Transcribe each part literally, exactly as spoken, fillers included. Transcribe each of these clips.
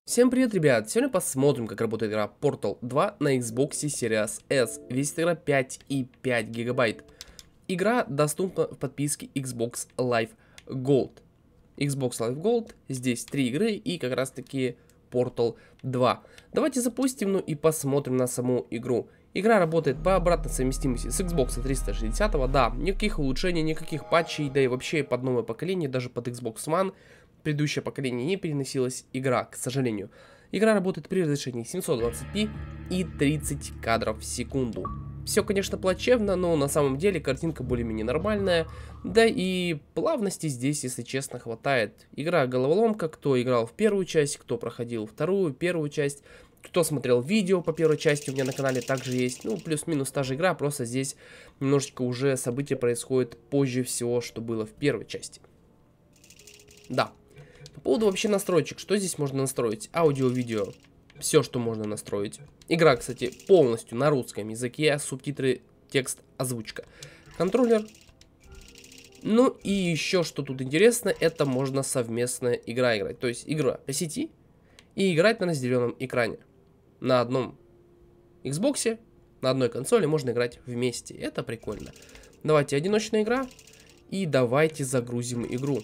Всем привет, ребят! Сегодня посмотрим, как работает игра Portal два на Xbox Series S. Весит игра пять и пять гигабайт. Игра доступна в подписке Xbox Live Gold. Xbox Live Gold, здесь три игры и как раз таки Portal два. Давайте запустим, ну и посмотрим на саму игру. Игра работает по обратной совместимости с Xbox триста шестьдесят, да, никаких улучшений, никаких патчей, да и вообще под новое поколение, даже под Xbox One. Предыдущее поколение не переносилась игра, к сожалению. Игра работает при разрешении семьсот двадцать пи и тридцать кадров в секунду. Все, конечно, плачевно, но на самом деле картинка более-менее нормальная. Да и плавности здесь, если честно, хватает. Игра головоломка, кто играл в первую часть, кто проходил вторую, первую часть. Кто смотрел видео по первой части, у меня на канале также есть. Ну, плюс-минус та же игра, просто здесь немножечко уже события происходят позже всего, что было в первой части. Да. По поводу вообще настроечек, что здесь можно настроить? Аудио, видео, все, что можно настроить. Игра, кстати, полностью на русском языке, субтитры, текст, озвучка. Контроллер. Ну и еще, что тут интересно, это можно совместная игра играть. То есть игра по сети и играть на разделенном экране. На одном Xbox, на одной консоли можно играть вместе. Это прикольно. Давайте одиночная игра и давайте загрузим игру.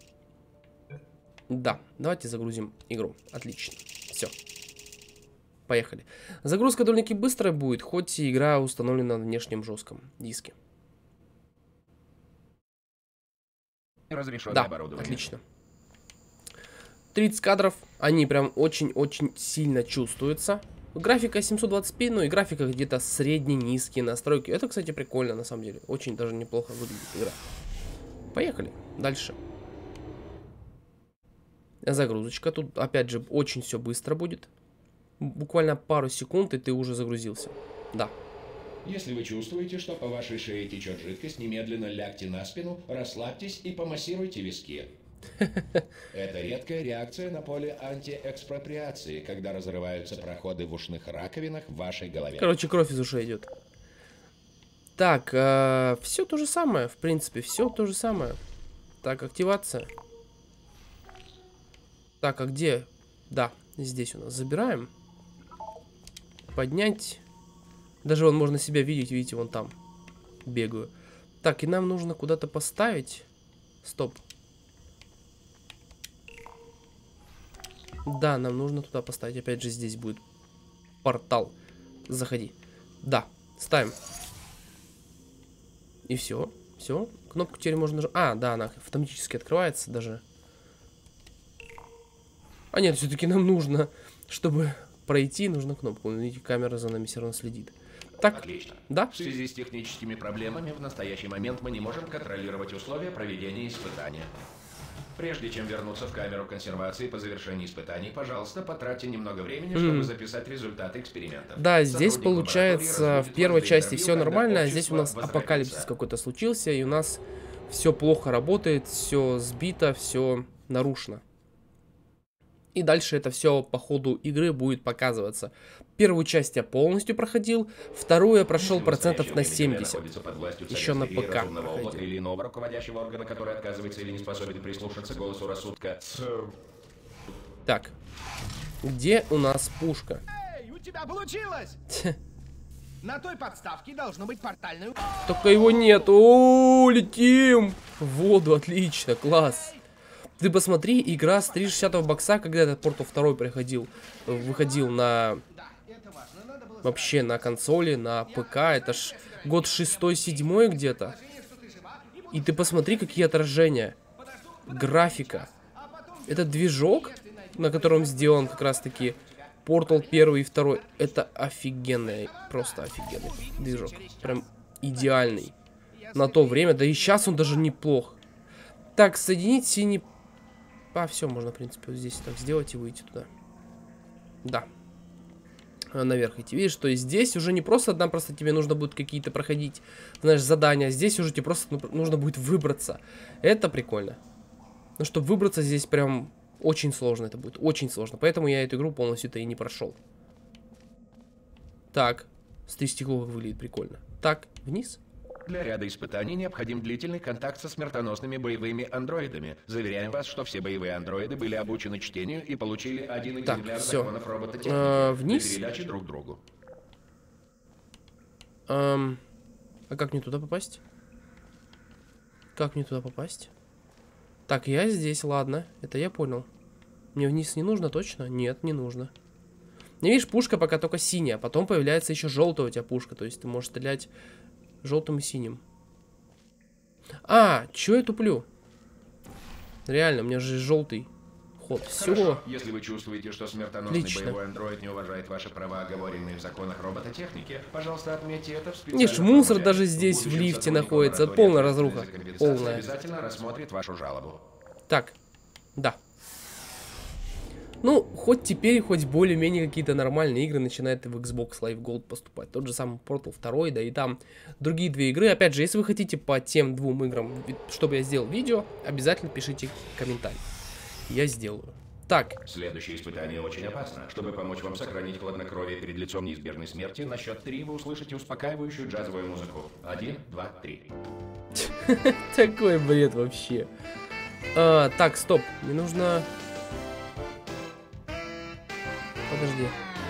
Да, давайте загрузим игру. Отлично. Все. Поехали. Загрузка довольно-таки быстрая будет, хоть и игра установлена на внешнем жестком диске. Да, отлично. тридцать кадров, они прям очень-очень сильно чувствуются. Графика семьсот двадцать пи, ну и графика где-то средне-низкие настройки. Это, кстати, прикольно, на самом деле. Очень даже неплохо выглядит игра. Поехали. Дальше. Загрузочка. Тут, опять же, очень все быстро будет. Буквально пару секунд, и ты уже загрузился. Да. Если вы чувствуете, что по вашей шее течет жидкость, немедленно лягте на спину, расслабьтесь и помассируйте виски. Это редкая реакция на поле антиэкспроприации, когда разрываются проходы в ушных раковинах в вашей голове. Короче, кровь из ушей идет. Так, э, все то же самое, в принципе, все то же самое. Так, активация. Так, а где? Да, здесь у нас. Забираем. Поднять. Даже вон можно себя видеть, видите, вон там. Бегаю. Так, и нам нужно куда-то поставить. Стоп. Да, нам нужно туда поставить. Опять же, здесь будет портал. Заходи. Да, ставим. И все. Все. Кнопку теперь можно нажать. А, да, она автоматически открывается даже. А нет, все-таки нам нужно, чтобы пройти, нужна кнопку. Видите, камера за нами все равно следит. Так, отлично. Да? В связи с техническими проблемами в настоящий момент мы не можем контролировать условия проведения испытания. Прежде чем вернуться в камеру консервации по завершении испытаний, пожалуйста, потратьте немного времени, mm. чтобы записать результаты экспериментов. Да, здесь получается в первой части все нормально, а здесь у нас апокалипсис какой-то случился, и у нас все плохо работает, все сбито, все нарушено. И дальше это все по ходу игры будет показываться. Первую часть я полностью проходил, вторую я прошел процентов на семьдесят. Еще на ПК. Или иного руководящего органа, который отказывается или не способен прислушаться к голосу рассудка. Так, где у нас пушка? Эй, у тебя получилось! На той подставке должно быть портальное... Только его нет. О, летим! В воду, отлично, класс. Ты посмотри, игра с триста шестидесятого бокса, когда этот Portal два приходил, выходил на... Вообще на консоли, на ПК, это ж год шестой-седьмой где-то. И ты посмотри, какие отражения. Графика. Этот движок, на котором сделан как раз-таки Portal один и два, это офигенный, просто офигенный движок. Прям идеальный. На то время, да и сейчас он даже неплох. Так, соединить синий... А, все, можно, в принципе, вот здесь так сделать и выйти туда. Да. Наверх идти. Видишь, что и здесь уже не просто одна, просто тебе нужно будет какие-то проходить, знаешь, задания. Здесь уже тебе просто нужно будет выбраться. Это прикольно. Но чтобы выбраться здесь прям очень сложно это будет. Очень сложно. Поэтому я эту игру полностью-то и не прошел. Так. С стекло как выглядит прикольно. Так, вниз. Для ряда испытаний необходим длительный контакт со смертоносными боевыми андроидами. Заверяем вас, что все боевые андроиды были обучены чтению и получили один экземпляр всё. законов робототехники А, вниз? для передачи друг другу. Эм, а как мне туда попасть? Как мне туда попасть? Так, я здесь, ладно. Это я понял. Мне вниз не нужно точно? Нет, не нужно. Не видишь, пушка пока только синяя. Потом появляется еще желтая у тебя пушка. То есть ты можешь стрелять желтым и синим. А, чё я туплю? Реально, у меня же желтый ход. Все. Если вы чувствуете, что смертоносный Отлично. боевой андроид не уважает ваши права, оговоренные в законах робототехники, пожалуйста, отметьте это в специальном Видишь, мусор формуляре. даже здесь в Будущим лифте сотрудникам находится. лаборатории Полная ответственной разруха. за компенсацию Полная. обязательно рассмотрит вашу жалобу. Так, да. Ну, хоть теперь, хоть более-менее какие-то нормальные игры начинают и в Xbox Live Gold поступать. Тот же самый Portal два, да и там другие две игры. Опять же, если вы хотите по тем двум играм, чтобы я сделал видео, обязательно пишите комментарий. Я сделаю. Так. Следующее испытание очень опасно. Чтобы помочь вам сохранить хладнокровие перед лицом неизбежной смерти, на счет три вы услышите успокаивающую джазовую музыку. Один, два, три. Такой бред вообще. А, так, стоп. Мне нужно... Подожди.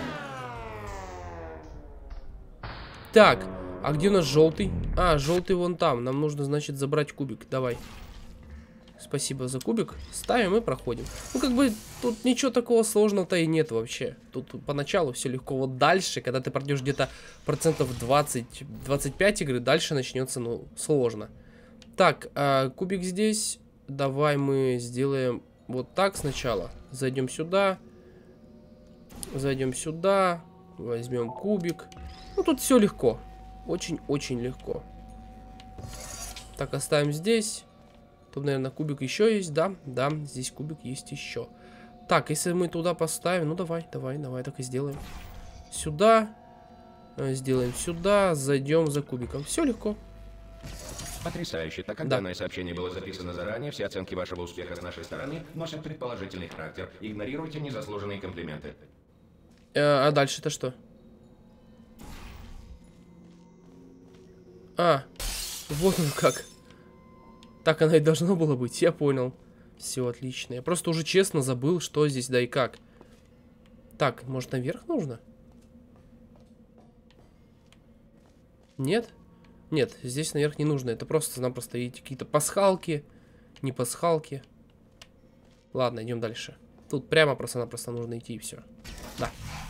Так, а где у нас желтый? А, желтый вон там. Нам нужно, значит, забрать кубик. Давай. Спасибо за кубик. Ставим и проходим. Ну, как бы, тут ничего такого сложного-то и нет вообще. Тут поначалу все легко. Вот дальше, когда ты пройдешь где-то процентов двадцать-двадцать пять игры, дальше начнется, ну, сложно. Так, а, кубик здесь. Давай мы сделаем вот так сначала. Зайдем сюда. Зайдем сюда. Возьмем кубик. Ну, тут все легко. Очень-очень легко. Так, оставим здесь. Тут, наверное, кубик еще есть, да? Да, здесь кубик есть еще. Так, если мы туда поставим... Ну, давай, давай, давай, так и сделаем. Сюда. Сделаем сюда. Зайдем за кубиком. Все легко. Потрясающе. Так как Да. данное сообщение было записано заранее, все оценки вашего успеха с нашей стороны носят предположительный характер. Игнорируйте незаслуженные комплименты. Э, а дальше-то что? А, вот он как. Так оно и должно было быть, я понял. Все, отлично. Я просто уже честно забыл, что здесь, да и как. Так, может, наверх нужно? Нет? Нет, здесь наверх не нужно. Это просто-напросто видите какие-то пасхалки, не пасхалки. Ладно, идем дальше. Тут прямо просто-напросто нужно идти и все. Да.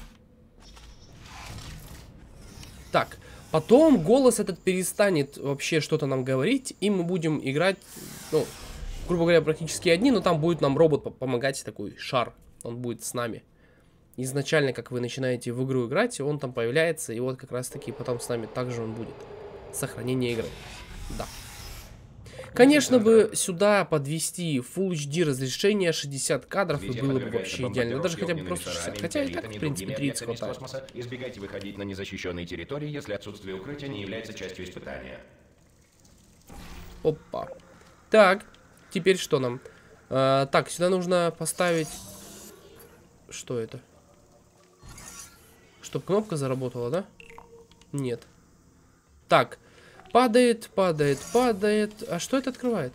Так, потом голос этот перестанет вообще что-то нам говорить, и мы будем играть, ну, грубо говоря, практически одни, но там будет нам робот помогать, такой шар, он будет с нами. Изначально, как вы начинаете в игру играть, он там появляется, и вот как раз-таки потом с нами также он будет. Сохранение игры. Да. Конечно бы сюда подвести Full эйч ди разрешение шестьдесят кадров, и было бы вообще идеально. Даже хотя бы просто шестьдесят. Хотя и так, в принципе, тридцать хватает. Избегайте выходить на незащищенные территории, если отсутствие укрытия не является частью испытания. Опа. Так, теперь что нам? А, так, сюда нужно поставить... Что это? Чтоб кнопка заработала, да? Нет. Так, падает, падает, падает. А что это открывает?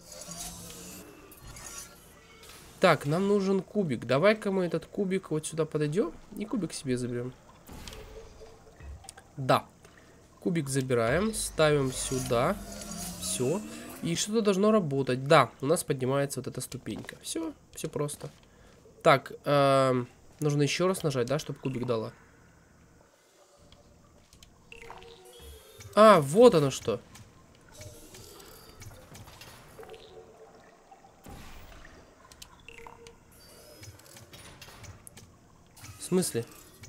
Так, нам нужен кубик. Давай-ка мы этот кубик вот сюда подойдем и кубик себе заберем. Да. Кубик забираем, ставим сюда. Все. И что-то должно работать. Да, у нас поднимается вот эта ступенька. Все, все просто. Так, э, нужно еще раз нажать, да, чтобы кубик дала. А, вот оно что. В смысле?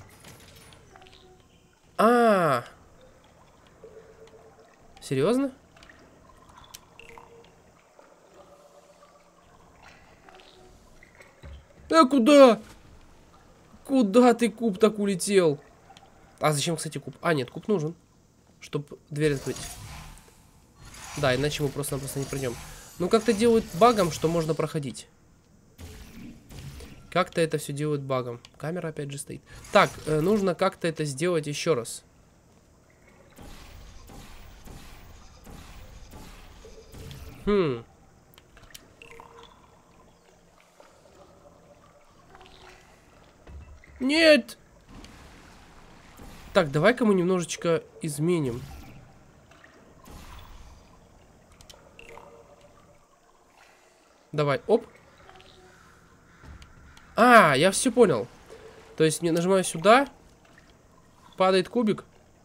А, серьезно? А куда? Куда ты, куб, так улетел? А зачем, кстати, куб? А, нет, куб нужен. Чтобы дверь открыть. Да, иначе мы просто-напросто не пройдем. Ну, как-то делают багом, что можно проходить. Как-то это все делают багом. Камера опять же стоит. Так, э, нужно как-то это сделать еще раз. Хм. Нет! Так, давай-ка мы немножечко изменим. Давай, оп. А, я все понял. То есть мне нажимаю сюда. Падает кубик.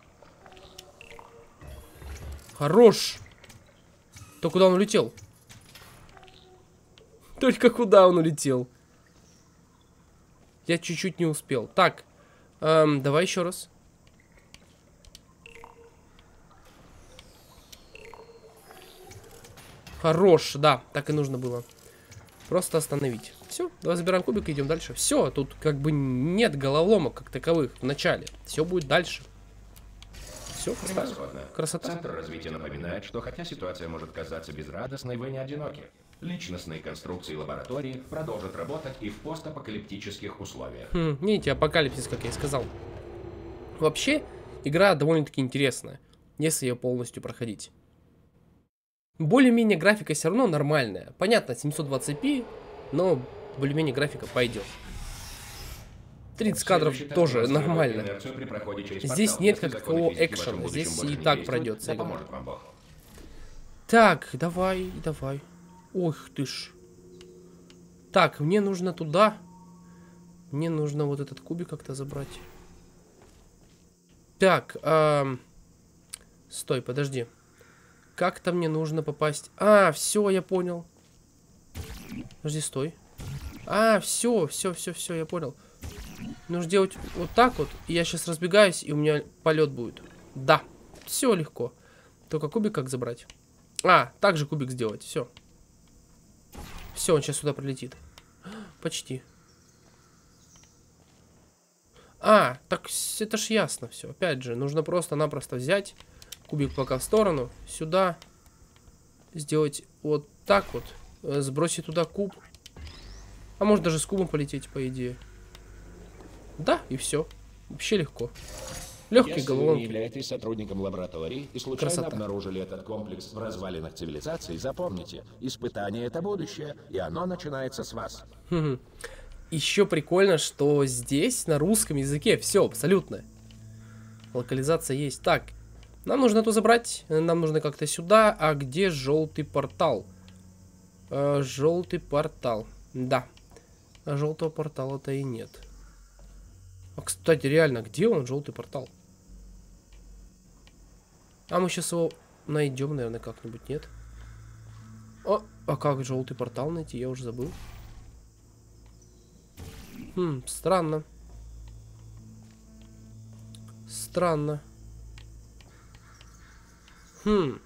Хорош. То куда он улетел? Только куда он улетел? Я чуть-чуть не успел. Так, эм, давай еще раз. Хорош, да, так и нужно было. Просто остановить. Все, давай забираем кубик и идем дальше. Все, тут как бы нет головоломок как таковых в начале. Все будет дальше. Все, красота. Центр развития напоминает, что хотя ситуация может казаться безрадостной, вы не одиноки. Личностные конструкции лаборатории продолжат работать и в постапокалиптических условиях. Хм, видите, апокалипсис, как я и сказал. Вообще, игра довольно-таки интересная, если ее полностью проходить. Более-менее графика все равно нормальная. Понятно, семьсот двадцать пи, но более-менее графика пойдет. тридцать кадров тоже нормально. Здесь нет как такового экшена, здесь и так пройдется. Так, давай, давай. Ох ты ж. Так, мне нужно туда. Мне нужно вот этот кубик как-то забрать. Так, эм... стой, подожди. Как-то мне нужно попасть. А, все, я понял. Подожди, стой. А, все, все, все, все, я понял. Нужно делать вот так вот. И я сейчас разбегаюсь, и у меня полет будет. Да, все легко. Только кубик как забрать? А, также кубик сделать, все. Все, он сейчас сюда прилетит. Почти. А, так это ж ясно все. Опять же, нужно просто-напросто взять кубик пока в сторону, сюда, сделать вот так вот, сбросить туда куб. А может даже с кубом полететь, по идее. Да, и все. Вообще легко. Легкий головоломки. Если вы не являетесь сотрудником лаборатории и случайно Красота. обнаружили этот комплекс в развалинах цивилизации, запомните, испытание — это будущее, и оно начинается с вас. Хм. Еще прикольно, что здесь на русском языке все абсолютно. Локализация есть. Так, нам нужно это забрать. Нам нужно как-то сюда. А где желтый портал? Э, желтый портал. Да. А желтого портала-то и нет. А, кстати, реально, где он, желтый портал? А мы сейчас его найдем, наверное, как-нибудь, нет? О, а как желтый портал найти? Я уже забыл. Хм, странно. Странно. Хм.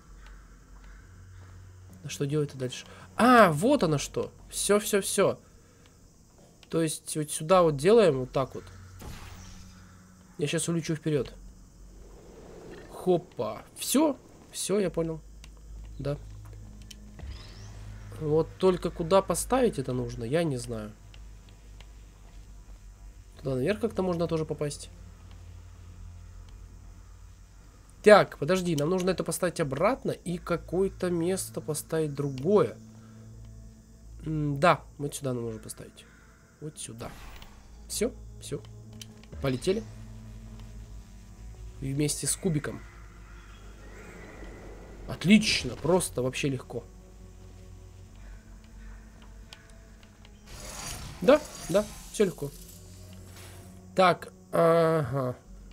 А что делать-то дальше? А, вот оно что. Все, все, все. То есть вот сюда вот делаем вот так вот. Я сейчас улечу вперед. Хопа. Все. Все, я понял. Да. Вот только куда поставить это нужно, я не знаю. Туда наверх как-то можно тоже попасть. Так, подожди, нам нужно это поставить обратно и какое-то место поставить другое. М да, вот сюда нам нужно поставить. Вот сюда. Все, все. Полетели. И вместе с кубиком. Отлично, просто вообще легко. Да, да, все легко. Так, ага.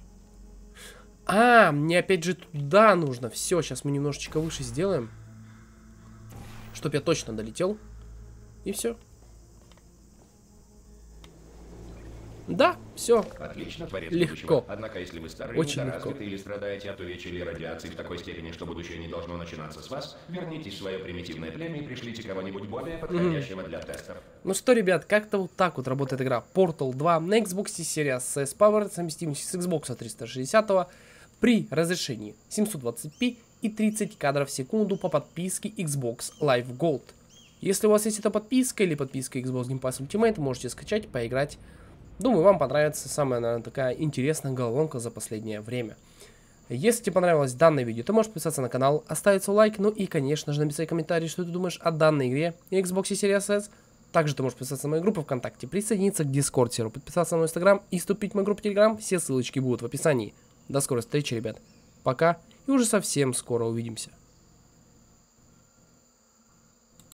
А, мне опять же туда нужно. Все, сейчас мы немножечко выше сделаем. Чтоб я точно долетел. И все. Да, все. Отлично, творец Легко. будущего. Однако, если вы старый, Очень недоразвиты легко. или страдаете от увечья или радиации в такой степени, что будущее не должно начинаться с вас, вернитесь в свое примитивное племя и пришлите кого-нибудь более подходящего для тестов. Ну что, ребят, как-то вот так вот работает игра Portal два на Xbox Series S Power, совместимости с Xbox триста шестьдесят при разрешении семьсот двадцать пи и тридцать кадров в секунду по подписке Xbox Live Gold. Если у вас есть эта подписка или подписка Xbox Game Pass Ultimate, можете скачать, поиграть. Думаю, вам понравится самая, наверное, такая интересная головоломка за последнее время. Если тебе понравилось данное видео, то можешь подписаться на канал, оставить свой лайк, ну и, конечно же, написать комментарий, что ты думаешь о данной игре и Xbox Series S. Также ты можешь подписаться на мою группу ВКонтакте, присоединиться к Discord серверу, подписаться на мой Инстаграм и вступить в мою группу Телеграм. Все ссылочки будут в описании. До скорой встречи, ребят. Пока и уже совсем скоро увидимся.